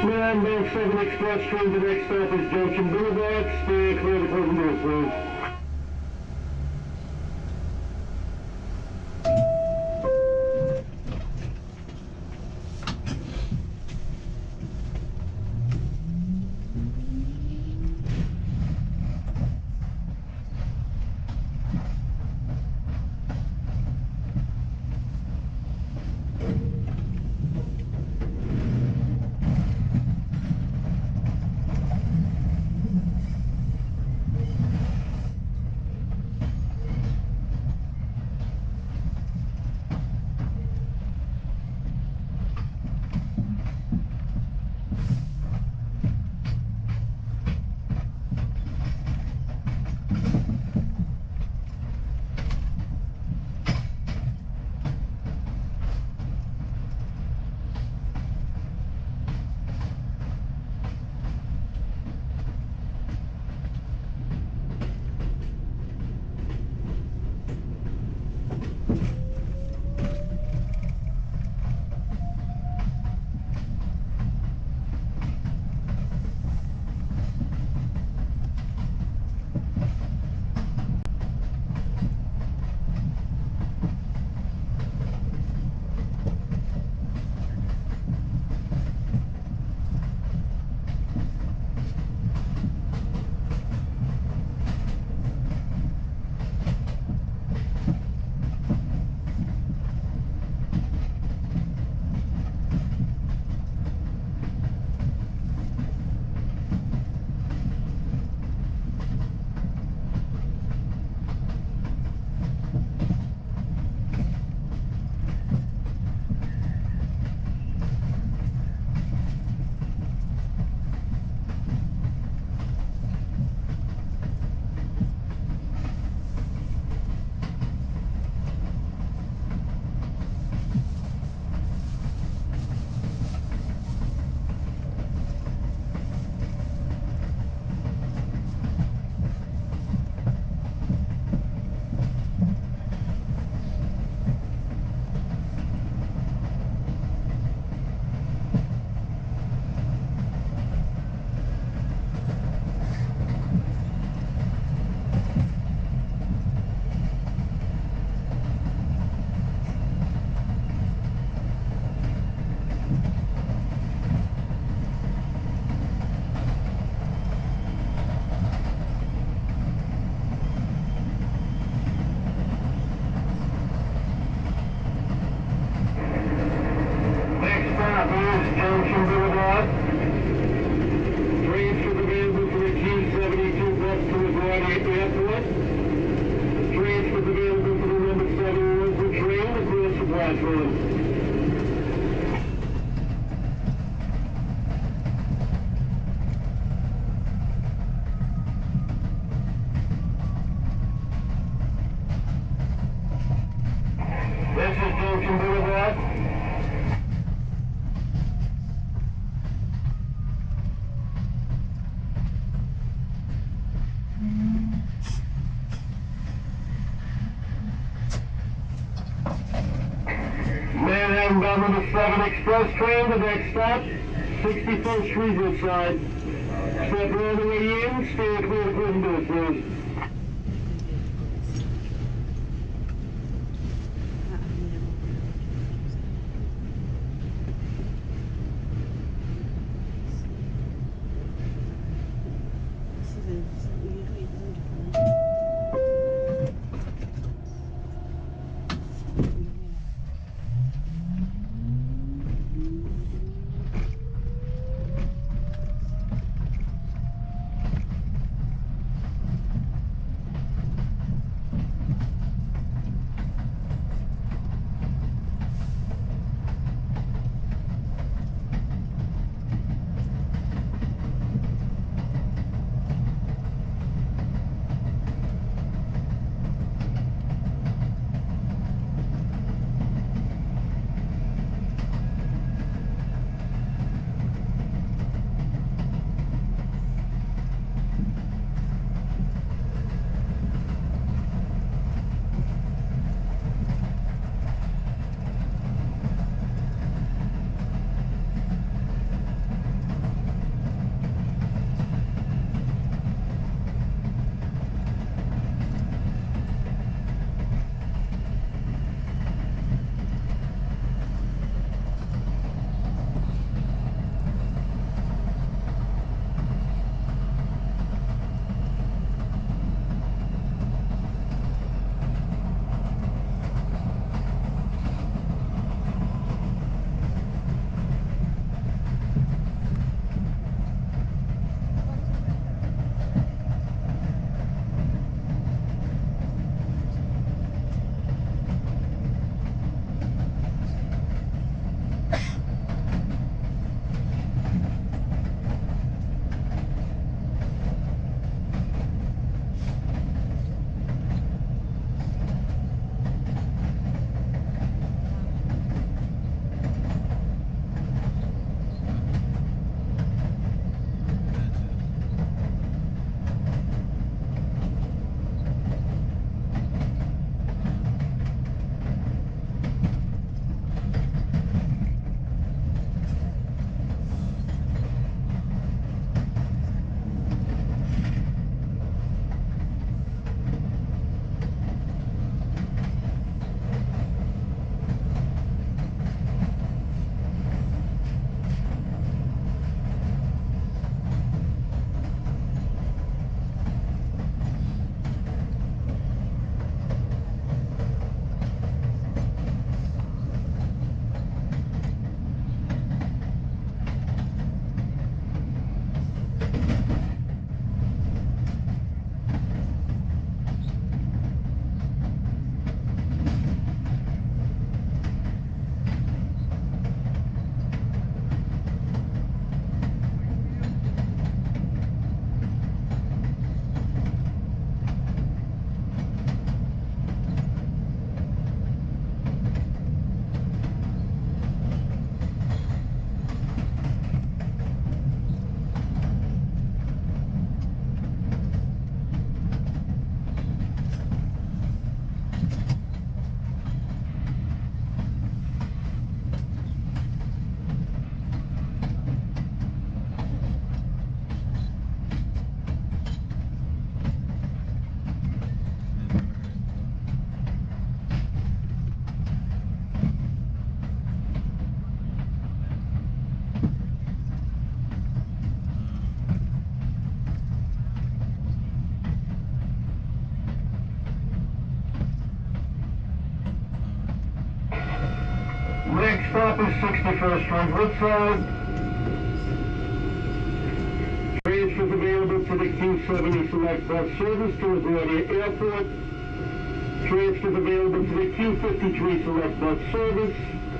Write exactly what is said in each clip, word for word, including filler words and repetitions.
nine one seven Express train, the next stop is Junction Blvd. Stay clear of the closing doors, please. Junction Blvd. Transfer available for the T seventy-two bus to the Bryant Airport. Transfer available for the number seven local train across the platform. This is Junction Blvd. Manhattan bound number seven Express train, the next stop, sixty-first Street, Woodside. Step all the way in, stay clear of the closing doors, please. sixty-first Street, Woodside. Transfers available to the Q seventy Select Bus Service to LaGuardia Airport. Transfers available to the Q fifty-three Select Bus Service.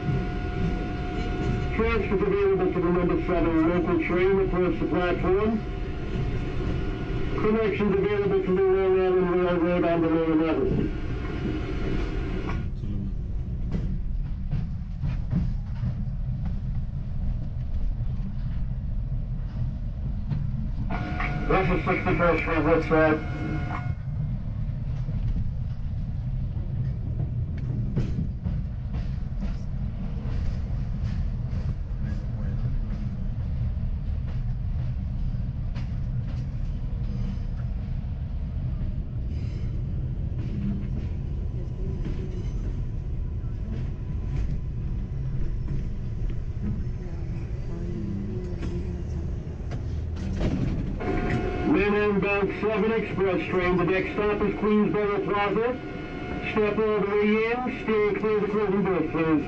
Transfers available to the number seven local train across the platform. Connections available to the Long Island Railroad on the lower level. This is sixty-first Street, Woodside. Inbound seven express train. The next stop is Queensboro Plaza. Step all the way in. Steer clear of the closing door, please.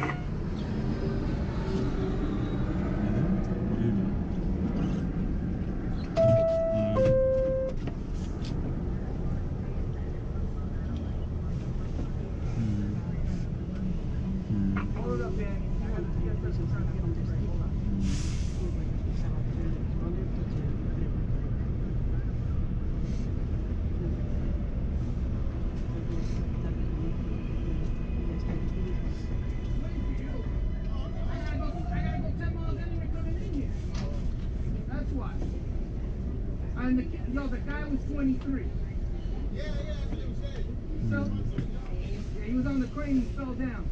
And the, no, the guy was twenty-three. Yeah, yeah, that's what he said. So, yeah, he was on the crane, he fell down.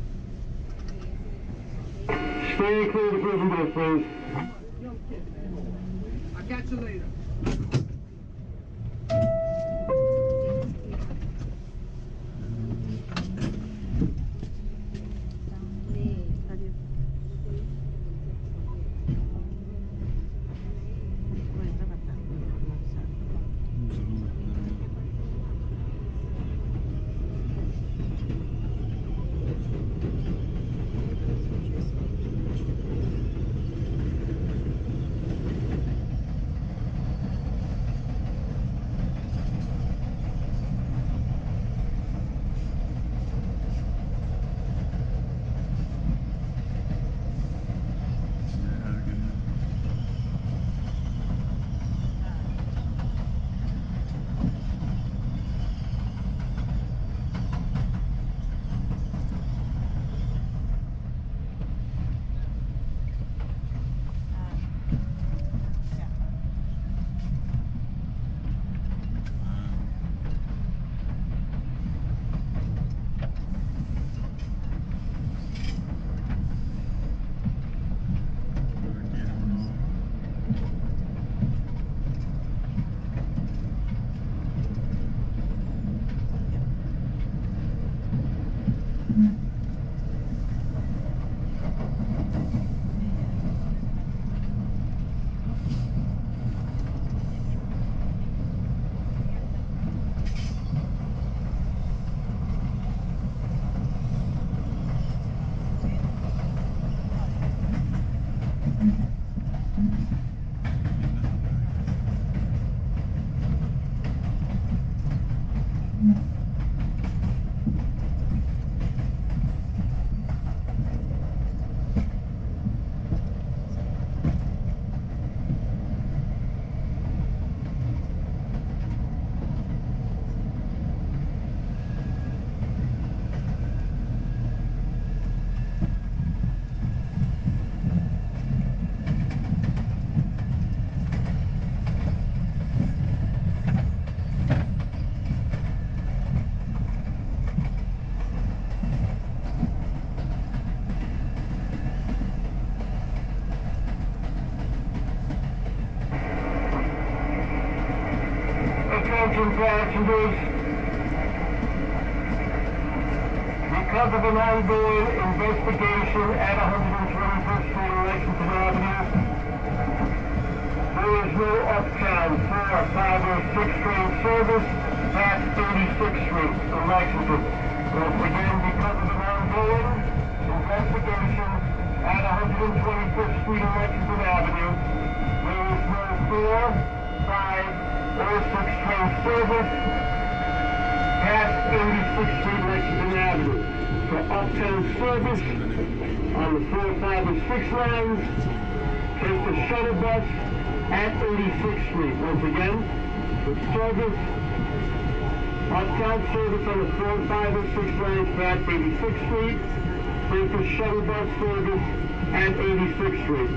Stay clear of the closing door, please. Yo, kid. I'll catch you later. Attention passengers. Because of an ongoing investigation at one twenty-first Street and Lexington Avenue, there is no uptown four, five, or six train service past thirty-sixth Street in Lexington. Once again, because of an ongoing investigation at one hundred twenty-fifth Street and Lexington Avenue. There is no four, five, or six train service past eighty-sixth Street, Lexington Avenue. For uptown service on the four, five, and six lines, take the shuttle bus at eighty-sixth Street. Once again, for service, uptown service on the four, five, and six lines past eighty-sixth Street, take the shuttle bus service at eighty-sixth Street.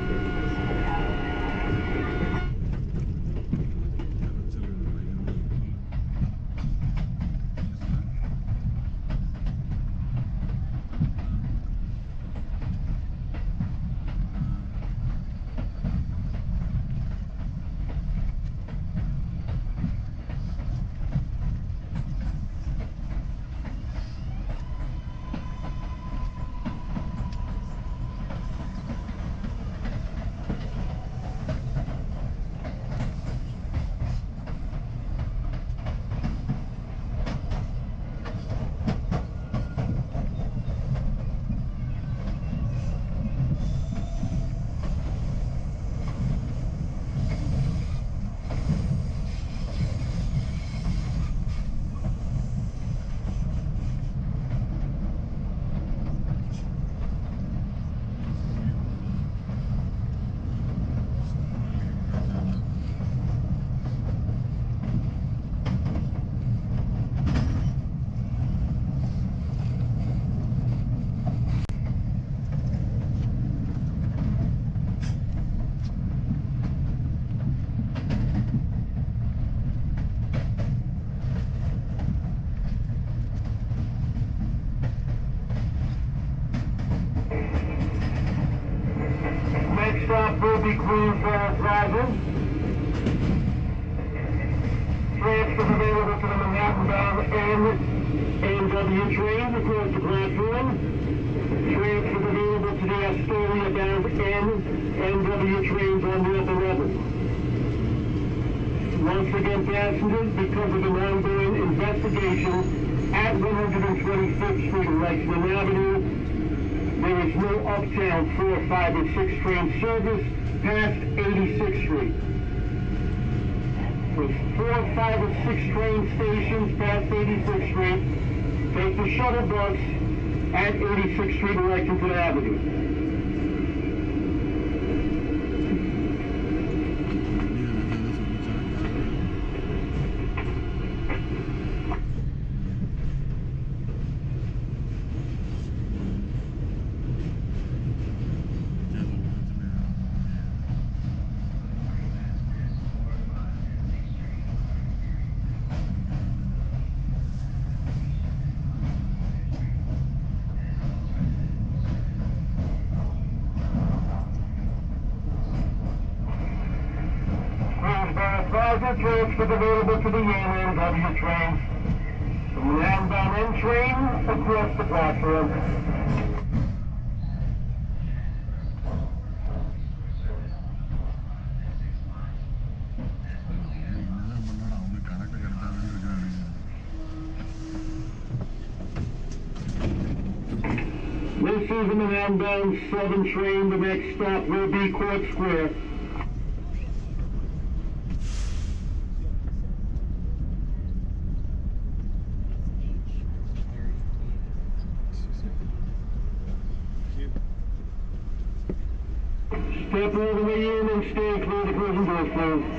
Next stop will be Queensboro Plaza. Transfers available to the Manhattan-bound and A and W trains across the platform. Transfers available to the Astoria-bound and N W trains on the upper level. Once again, passengers, because of an ongoing investigation at one hundred twenty-fifth Street and Lexington Avenue, there is no uptown four, five, or six train service past eighty-sixth Street. With four, five, or six train stations past eighty-sixth Street, take the shuttle bus at eighty-sixth Street and Lexington Avenue. Plaza transfers available to the A and W trains. The Manhattan-bound N train across the platform. This is the Manhattan-bound seven train. The next stop will be Court Square. Step all the way in and stay clear the prison doors closed.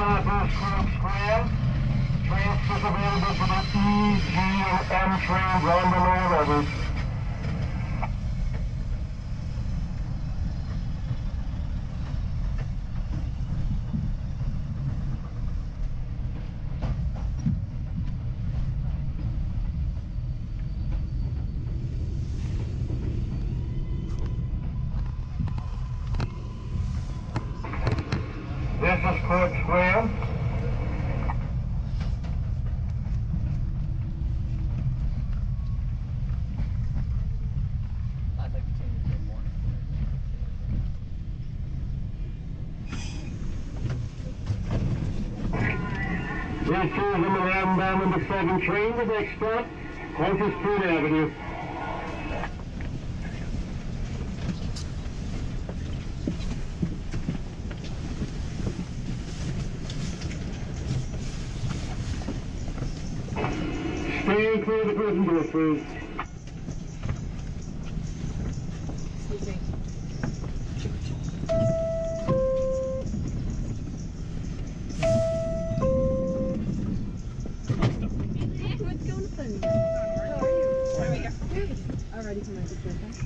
stop is Queen Square. Transfers available for the E, G, and M trains on the lower levels. This is Point Square. I'd like to change it to morning. This is the Milan bound number seven train. The next stop, Point Avenue. Stay clear of the prison door, please. Excuse me. What's going on? How are you? How are you? Good. All ready for my picture, huh?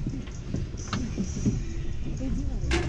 They do want to.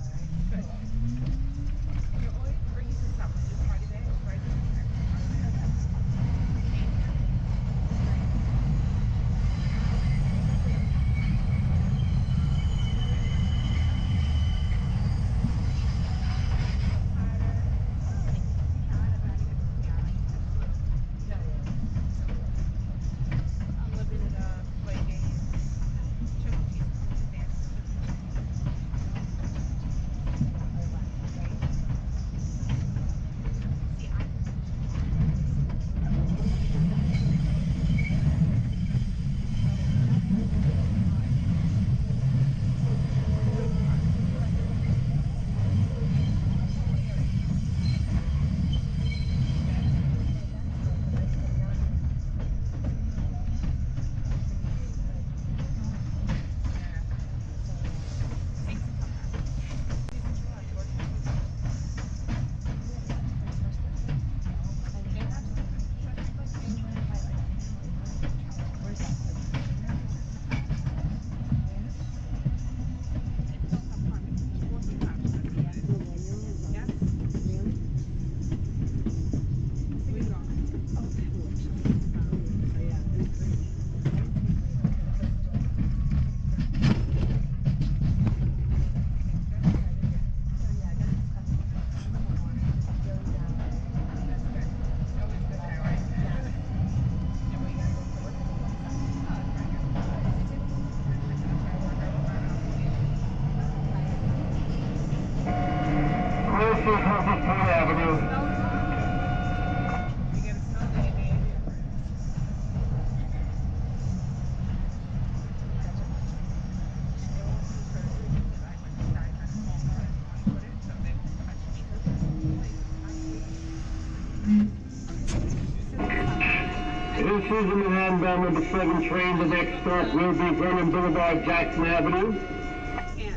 This is the Manhattan bound number seven train. The next stop will be Vernon Boulevard, Jackson Avenue. Yeah.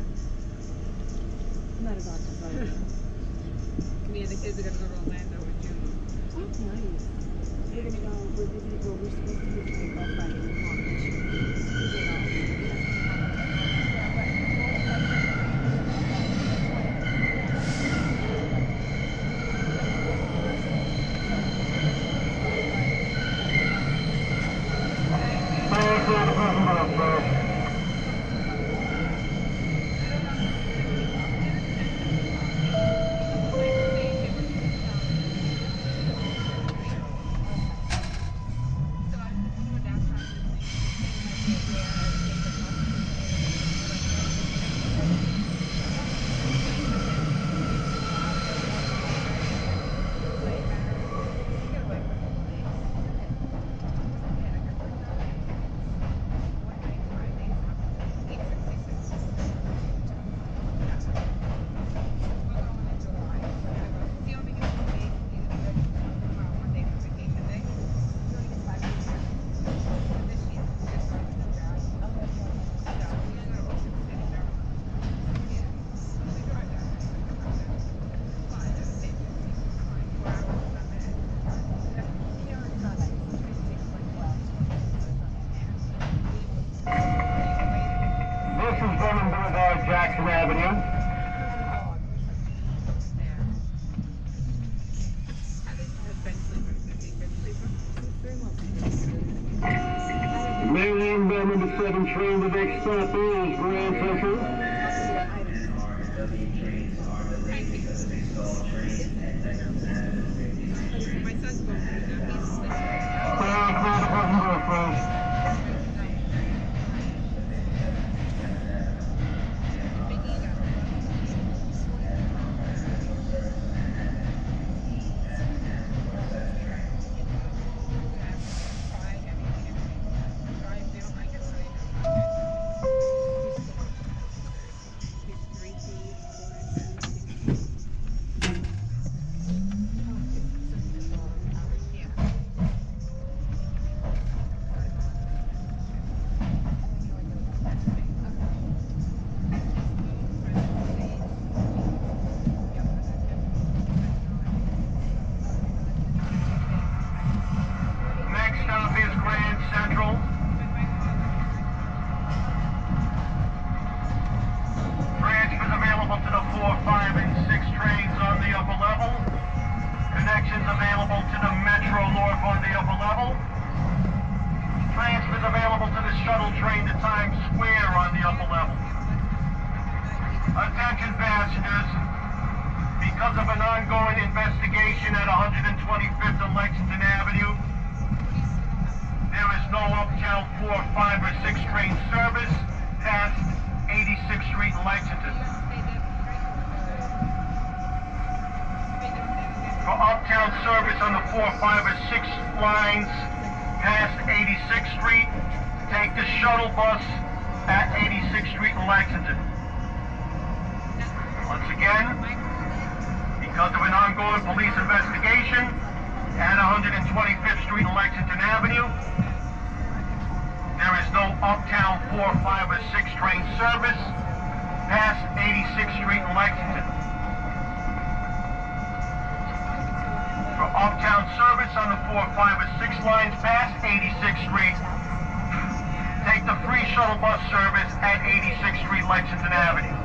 I'm not a doctor, but me and the kids are gonna go to Orlando in June. Oh, nice. We're gonna go. We're gonna go. We're supposed to do the golf Friday in March. seven train, the next stop is Grand Central. My son's going through now. He's like, big ego. Next stop is Grand Central. Transfers available to the four, five, and six trains on the upper level. Connections available to the Metro North on the upper level. Transfers available to the shuttle train to Times Square on the upper level. Attention passengers, because of an ongoing investigation at one hundred twenty-fifth and Lexington Avenue, there is no uptown four, five, or six train service past eighty-sixth Street in Lexington. For uptown service on the four, five, or six lines past eighty-sixth Street, take the shuttle bus at eighty-sixth Street in Lexington. Once again, because of an ongoing police investigation at one hundred twenty-fifth Street and Lexington Avenue, there is no uptown four, five, or six train service past eighty-sixth Street in Lexington. For uptown service on the four, five, or six lines past eighty-sixth Street, take the free shuttle bus service at eighty-sixth Street, Lexington Avenue.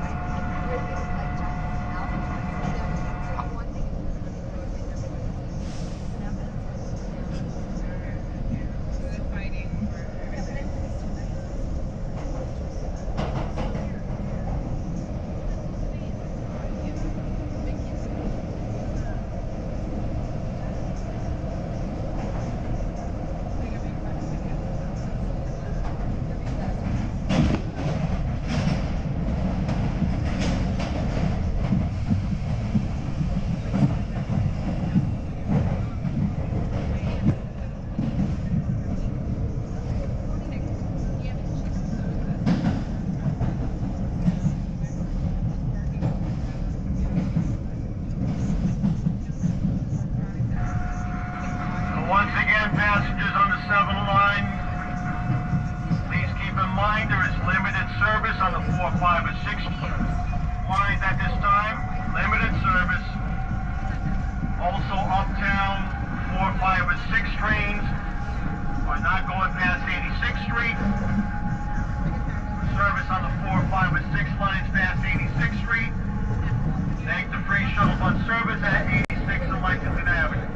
Once again, passengers on the seven line, please keep in mind there is limited service on the four, five, or six lines at this time. Limited service. Also, uptown four, five, or six trains are not going past eighty-sixth Street. Service on the four, five, or six lines past eighty-sixth Street. Take the free shuttle bus service at eighty-sixth and Lexington Avenue.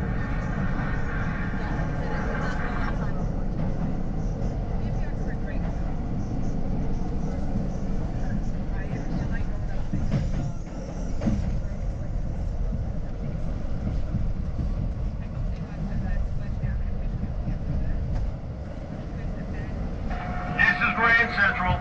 Grand Central.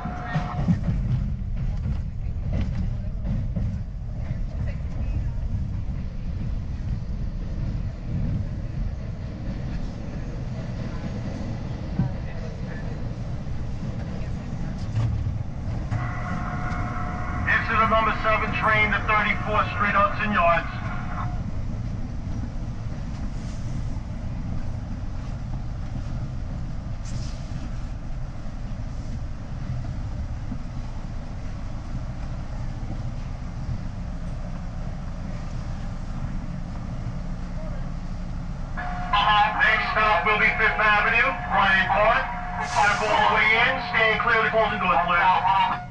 This is a number seven train to thirty-fourth Street, Hudson Yards. Next stop will be Fifth Avenue, Bryant Park. Step all the way in, staying clear of the closing doors, please.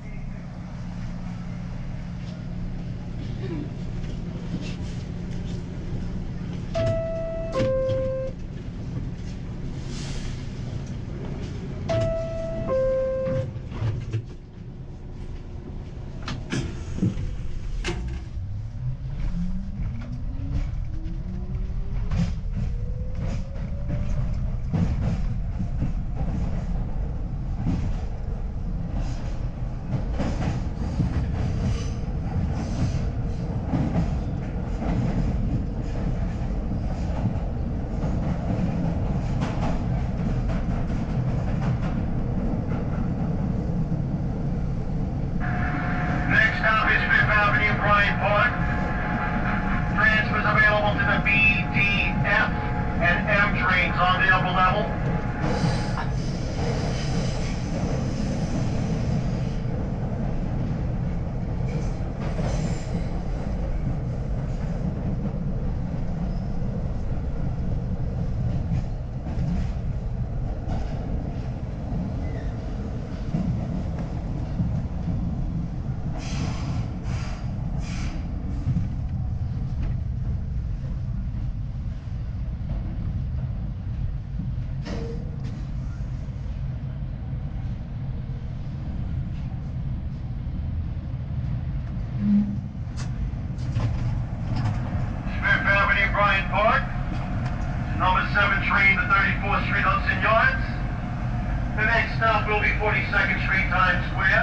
Bryant Park. Transfers available to the B, D, F, and M trains on the upper level. Bryant Park, number seven train to thirty-fourth Street, Hudson Yards. The next stop will be forty-second Street, Times Square.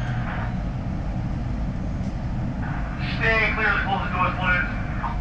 Stay clear of the closing doors, please.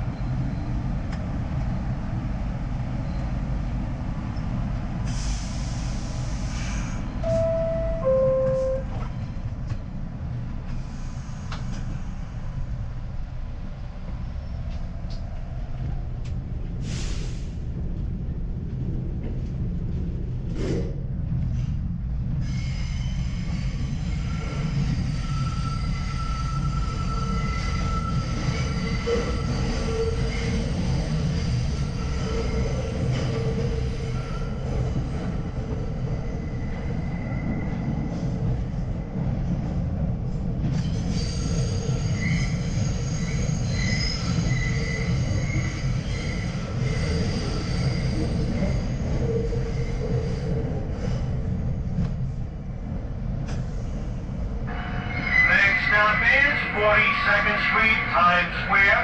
forty-second Street, Times Square.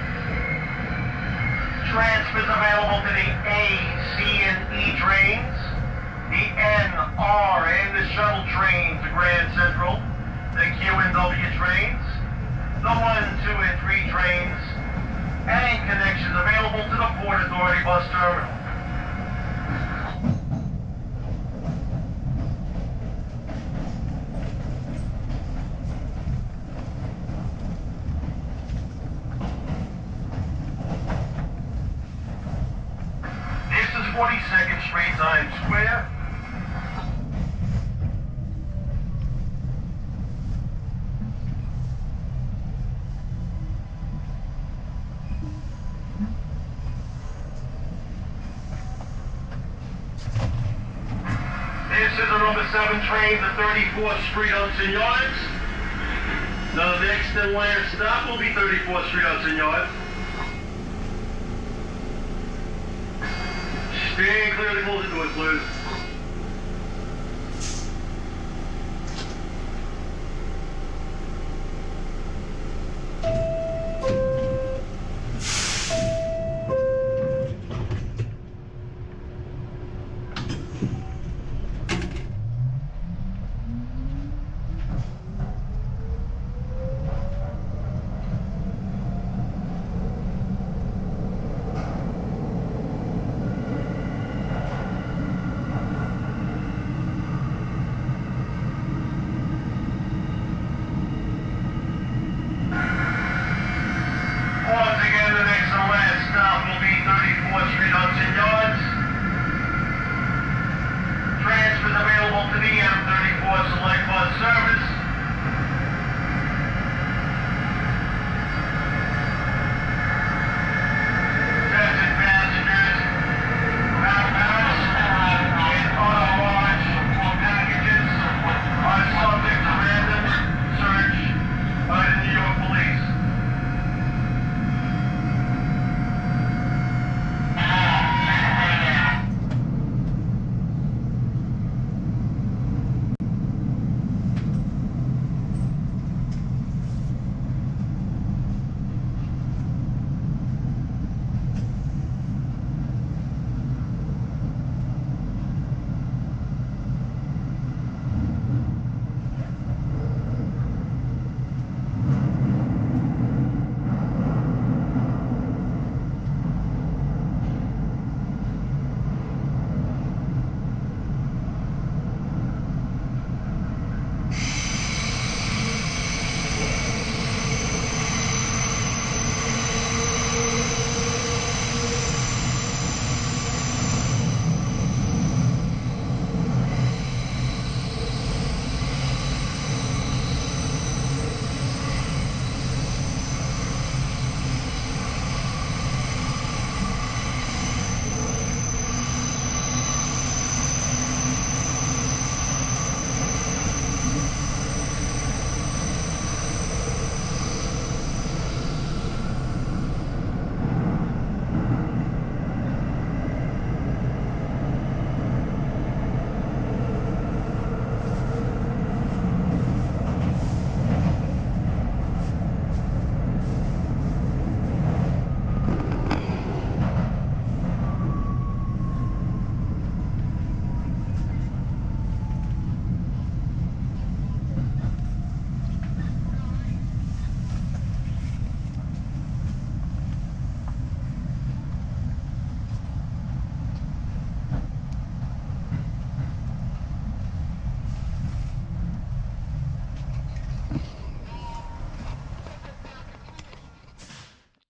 Transfers available to the A, C, and E trains, the N, R, and the shuttle train to Grand Central, the Q and W trains, the one, two, and three trains, and connections available to the Port Authority bus terminal. forty-second Street, Times Square. This is the number seven train to thirty-fourth Street, Hudson Yards. The next and last stop will be thirty-fourth Street, Hudson Yards. Stay clear of the closing doors, please.